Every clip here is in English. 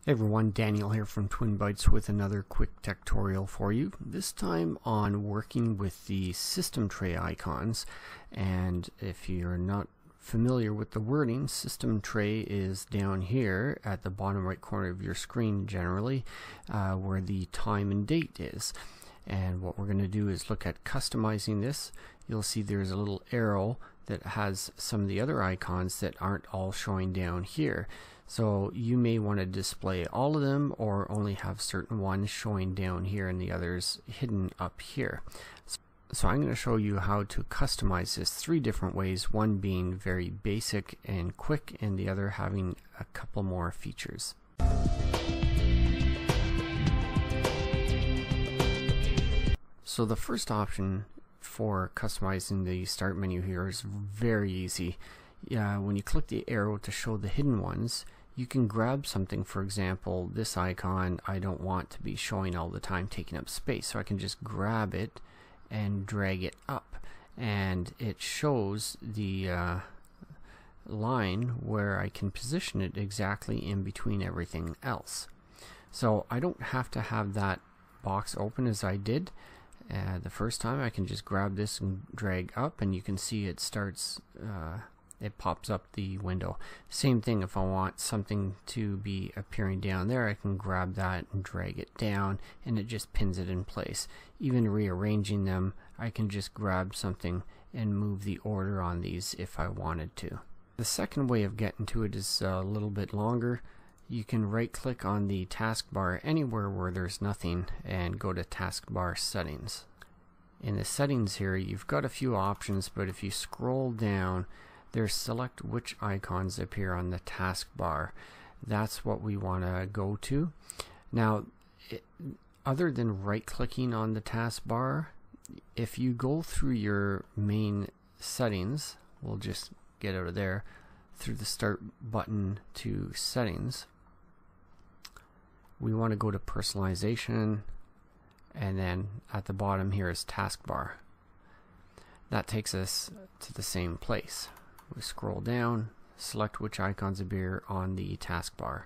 Hey everyone, Daniel here from TwinBytes with another quick tutorial for you. This time on working with the system tray icons. And if you're not familiar with the wording, system tray is down here at the bottom right corner of your screen generally, where the time and date is. And what we're going to do is look at customizing this. You'll see there's a little arrow that has some of the other icons that aren't all showing down here. So you may want to display all of them or only have certain ones showing down here and the others hidden up here. So I'm going to show you how to customize this three different ways, one being very basic and quick and the other having a couple more features. So the first option for customizing the start menu here is very easy. When you click the arrow to show the hidden ones, you can grab something. For example, this icon I don't want to be showing all the time, taking up space, so I can just grab it and drag it up, and it shows the line where I can position it exactly in between everything else. So I don't have to have that box open as I did the first time. I can just grab this and drag up, and you can see it starts it pops up the window. Same thing if I want something to be appearing down there, I can grab that and drag it down and it just pins it in place. Even rearranging them, I can just grab something and move the order on these if I wanted to. The second way of getting to it is a little bit longer. You can right click on the taskbar anywhere where there's nothing and go to taskbar settings. In the settings here you've got a few options, but if you scroll down, there's select which icons appear on the taskbar. That's what we want to go to. Now, other than right clicking on the taskbar, if you go through your main settings, we'll just get out of there, through the start button to settings, we want to go to personalization, and then at the bottom here is taskbar. That takes us to the same place. We scroll down, select which icons appear on the taskbar.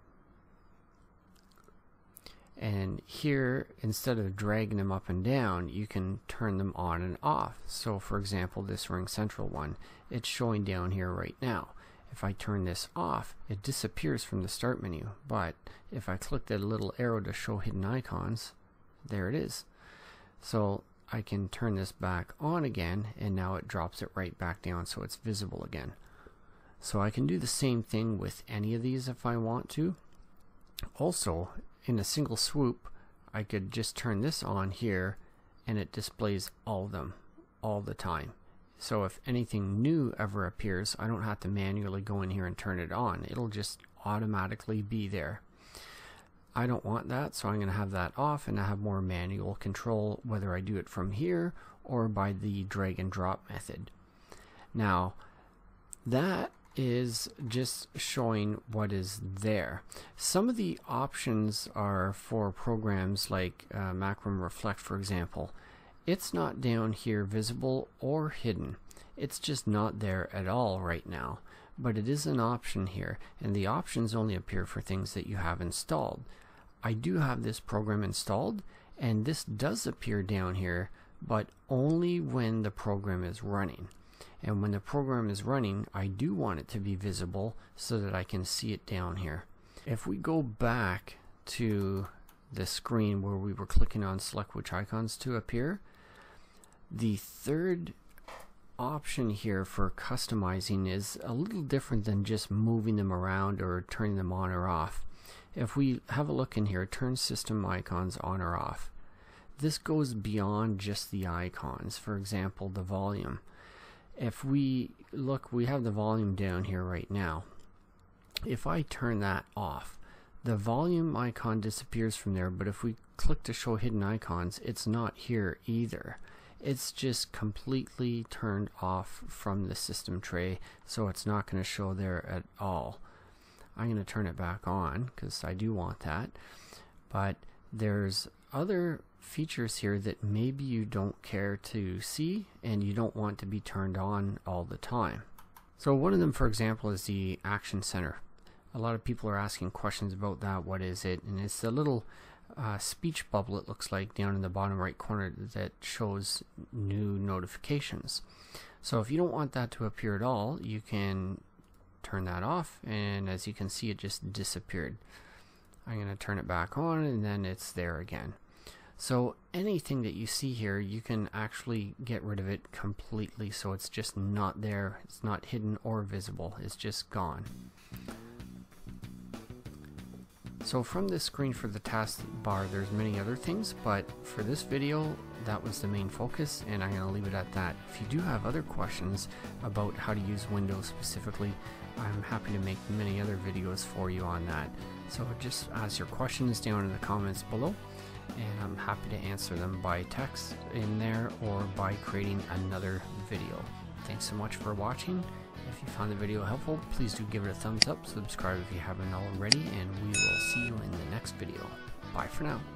And here, instead of dragging them up and down, you can turn them on and off. So for example, this Ring Central one, it's showing down here right now. If I turn this off, it disappears from the start menu. But if I click that little arrow to show hidden icons, there it is. So I can turn this back on again, and now it drops it right back down so it's visible again. So I can do the same thing with any of these if I want to. Also, in a single swoop, I could just turn this on here and it displays all of them all the time. So if anything new ever appears, I don't have to manually go in here and turn it on. It'll just automatically be there. I don't want that, so I'm going to have that off, and I have more manual control whether I do it from here or by the drag and drop method. Now, that is just showing what is there. Some of the options are for programs like Macro Reflect, for example. It's not down here visible or hidden. It's just not there at all right now. But it is an option here, and the options only appear for things that you have installed. I do have this program installed, and this does appear down here, but only when the program is running. And when the program is running, I do want it to be visible so that I can see it down here. If we go back to the screen where we were clicking on select which icons to appear, the third option here for customizing is a little different than just moving them around or turning them on or off. If we have a look in here, turn system icons on or off. This goes beyond just the icons. For example, the volume. If we look, we have the volume down here right now. If I turn that off, the volume icon disappears from there, but if we click to show hidden icons, it's not here either. It's just completely turned off from the system tray, so it's not going to show there at all. I'm going to turn it back on because I do want that, but there's other features here that maybe you don't care to see and you don't want to be turned on all the time. So one of them, for example, is the Action Center. A lot of people are asking questions about that. What is it? And it's a little speech bubble, it looks like, down in the bottom right corner that shows new notifications. So if you don't want that to appear at all, you can turn that off, and as you can see, it just disappeared. I'm going to turn it back on, and then it's there again. So anything that you see here, you can actually get rid of it completely, so it's just not there. It's not hidden or visible. It's just gone. So from this screen for the taskbar, there's many other things, but for this video, that was the main focus, and I'm going to leave it at that. If you do have other questions about how to use Windows specifically, I'm happy to make many other videos for you on that. So just ask your questions down in the comments below, and I'm happy to answer them by text in there or by creating another video. Thanks so much for watching. If you found the video helpful, please do give it a thumbs up, subscribe if you haven't already, and we will see you in the next video. Bye for now.